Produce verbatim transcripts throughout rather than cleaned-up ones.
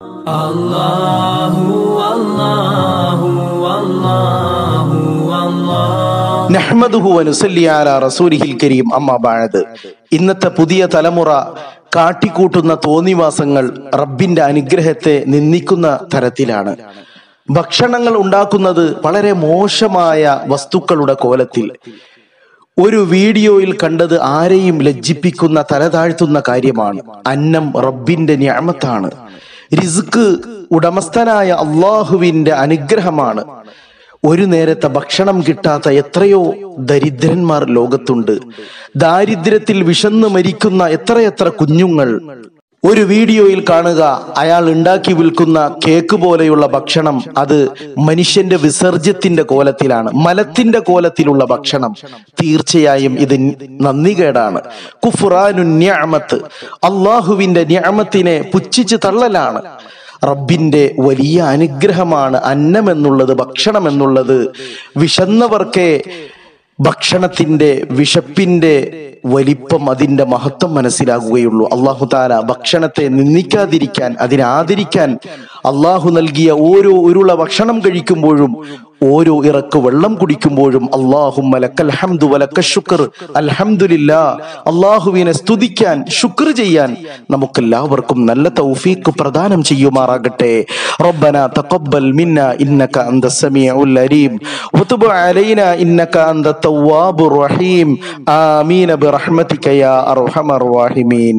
അല്ലാഹു അല്ലാഹു അല്ലാഹു അല്ലാഹു നഹ്മദുഹു വ നുസല്ലി അലാ റസൂലിഹിൽ കരീം. അമ്മാ ബഅദ്. ഇന്നത്തെ പുതിയ തലമുറ കാട്ടിക്കൂട്ടുന്ന തോന്നിവാസങ്ങൾ റബ്ബിന്റെ അനുഗ്രഹത്തെ നിന്ദിക്കുന്ന തരത്തിലാണ്. ഭക്ഷണങ്ങൾ ഉണ്ടാക്കുന്നത് വളരെ മോശമായ വസ്തുക്കളുടെ കോലത്തിൽ. ഒരു വീഡിയോയിൽ കണ്ടത് ആരെയും ലജ്ജിപ്പിക്കുന്ന തലതാഴ്ത്തുന്ന കാര്യമാണ്. അന്നം റബ്ബിന്റെ നിഅമത്താണ്. റിസ്ക് ഉടമസ്ഥനായ അള്ളാഹുവിന്റെ അനുഗ്രഹമാണ്. ഒരു നേരത്തെ ഭക്ഷണം കിട്ടാത്ത എത്രയോ ദരിദ്രന്മാർ ലോകത്തുണ്ട്. ദാരിദ്ര്യത്തിൽ വിശന്നു മരിക്കുന്ന എത്രയെത്ര കുഞ്ഞുങ്ങൾ. ഒരു വീഡിയോയിൽ കാണുക, അയാൾ ഉണ്ടാക്കി വിൽക്കുന്ന കേക്ക് പോലെയുള്ള ഭക്ഷണം അത് മനുഷ്യന്റെ വിസർജ്യത്തിന്റെ കോലത്തിലാണ്, മലത്തിന്റെ കോലത്തിലുള്ള ഭക്ഷണം. തീർച്ചയായും ഇത് നന്ദികേടാണ്. കുഫ്റാനു നിഅമത്ത്, അള്ളാഹുവിന്റെ നിഅമത്തിനെ പുച്ഛിച്ച് തള്ളലാണ്. റബ്ബിന്റെ വലിയ അനുഗ്രഹമാണ് അന്നം എന്നുള്ളത്, ഭക്ഷണം എന്നുള്ളത്. വിശന്നവർക്കേ ഭക്ഷണത്തിന്റെ വിശപ്പിന്റെ വലിപ്പം, അതിന്റെ മഹത്വം മനസ്സിലാകുകയുള്ളൂ. അള്ളാഹു താല ഭക്ഷണത്തെ നിന്ദിക്കാതിരിക്കാൻ, അതിനെ ആദരിക്കാൻ അള്ളാഹു നൽകിയ ഓരോ ഉരുള ഭക്ഷണം കഴിക്കുമ്പോഴും ഓരോ ഇറക്ക് വെള്ളം കുടിക്കുമ്പോഴും അല്ലാഹുമ്മ ലക്കൽ ഹംദു വലക്ക ശുക്ർ, അൽഹംദുലില്ലാഹ്, അള്ളാഹുവിനെ സ്തുതിക്കാൻ, ശുക്ർ ചെയ്യാൻ നമുക്കെല്ലാവർക്കും നല്ല തൗഫീഖ് പ്രദാനം ചെയ്യുമാറാകട്ടെ. റബ്ബനാ തഖബ്ബൽ മിന്നാ ഇന്നക അന്തസ് സമീഉൽ അലീം വതുബ് അലൈനാ ഇന്നക അന്തത് തവ്വാബുർ റഹീം. ആമീൻ ബിറഹ്മതിക യാ അർഹമർ റഹീമീൻ.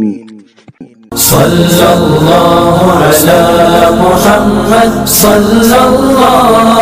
സല്ലല്ലാഹു അലാ മുഹമ്മദ് സല്ലല്ലാഹു